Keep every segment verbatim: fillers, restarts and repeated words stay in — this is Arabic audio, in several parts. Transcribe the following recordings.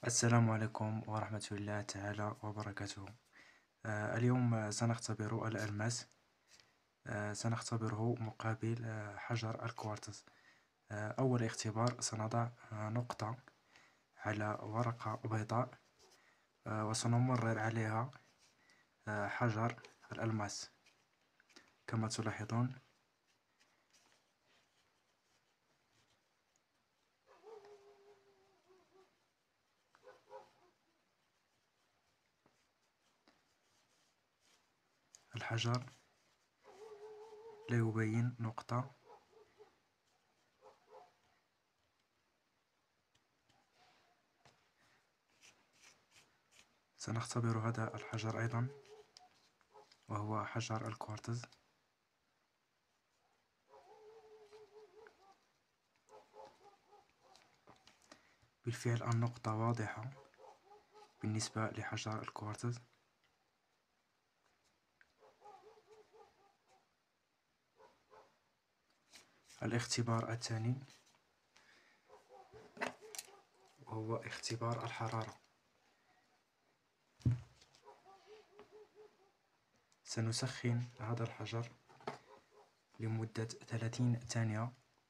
السلام عليكم ورحمة الله تعالى وبركاته. آه، اليوم سنختبر الألماس. آه، سنختبره مقابل آه، حجر الكوارتز. آه، أول اختبار سنضع آه، نقطة على ورقة بيضاء، آه، وسنمرر عليها آه، حجر الألماس كما تلاحظون. الحجر لا يبين نقطة. سنختبر هذا الحجر أيضا، وهو حجر الكوارتز. بالفعل النقطة واضحة بالنسبة لحجر الكوارتز. الاختبار الثاني وهو اختبار الحرارة. سنسخن هذا الحجر لمدة ثلاثين ثانية.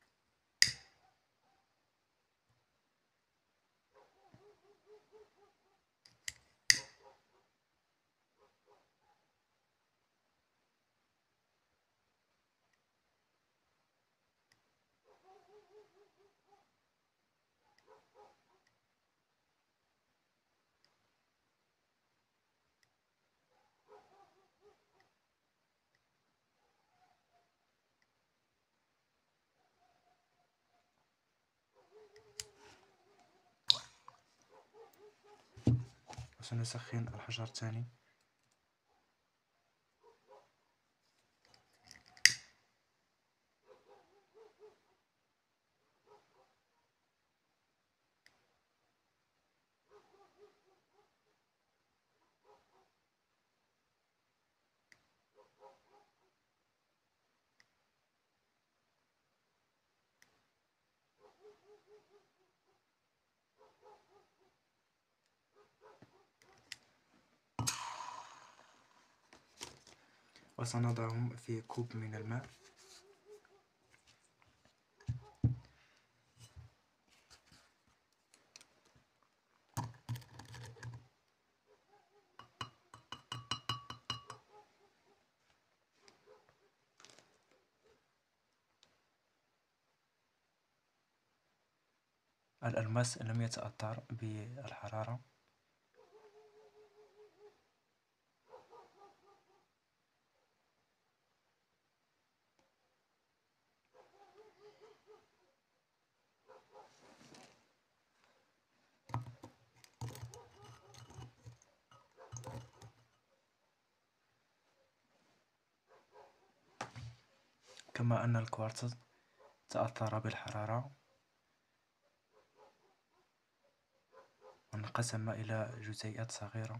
وسنسخن الحجر الثاني. وسنضعهم في كوب من الماء. الألماس لم يتأثر بالحرارة. كما أن الكوارتز تأثر بالحرارة وانقسم إلى جزيئات صغيرة.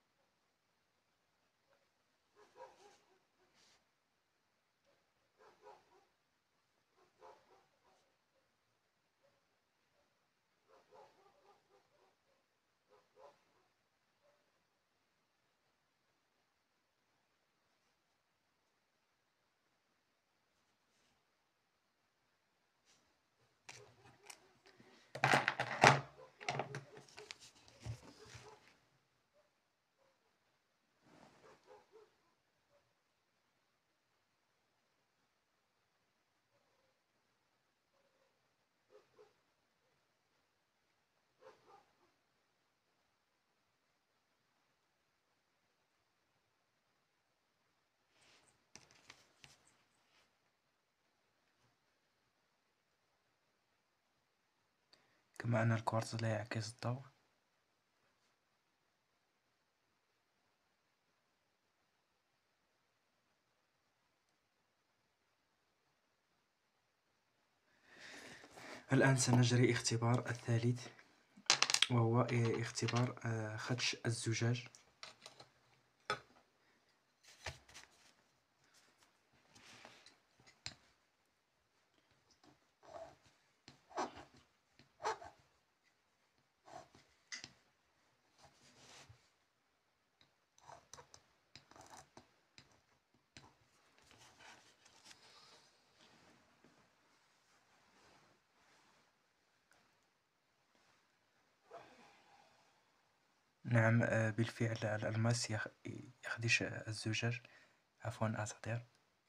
كما أن الكوارتز لا يعكس الضوء. الآن سنجري اختبار الثالث، وهو اختبار خدش الزجاج. نعم، آه، بالفعل الألماس يخ- يخدش الزجاج. عفوا أعتذر.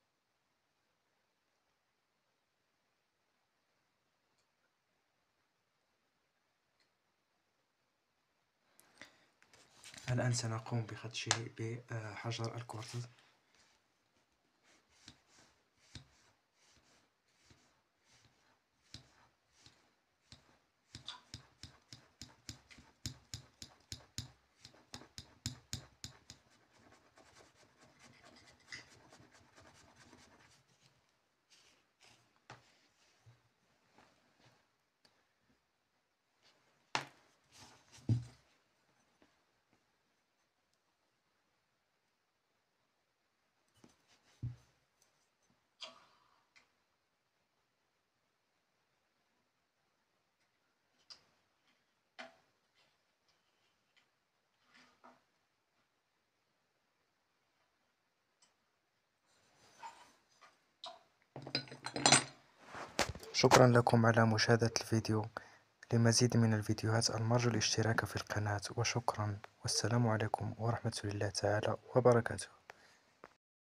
الآن سنقوم بخدشه بحجر الكورتز. شكرا لكم على مشاهدة الفيديو. لمزيد من الفيديوهات أرجو الاشتراك في القناة، وشكرا، والسلام عليكم ورحمة الله تعالى وبركاته.